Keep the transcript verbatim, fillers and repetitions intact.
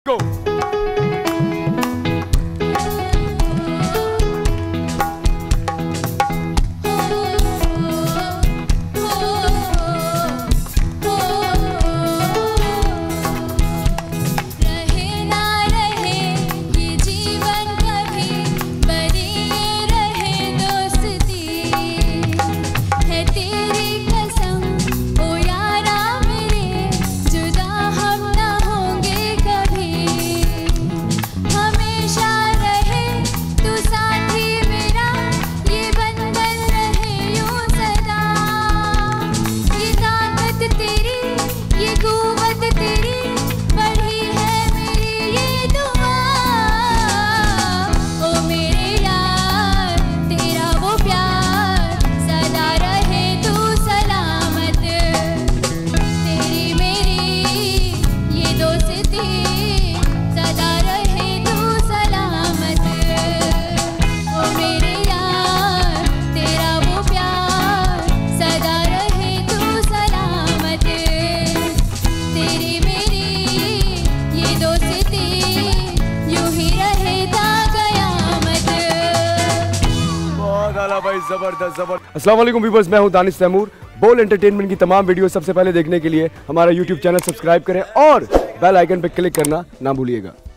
गो। भाई जबरदस्त जबरदस्त। अस्सलाम वालेकुम व्यूअर्स, मैं हूं दानिश तैमूर। बोल एंटरटेनमेंट की तमाम वीडियो सबसे पहले देखने के लिए हमारा यूट्यूब चैनल सब्सक्राइब करें और बेल आइकन पर क्लिक करना ना भूलिएगा।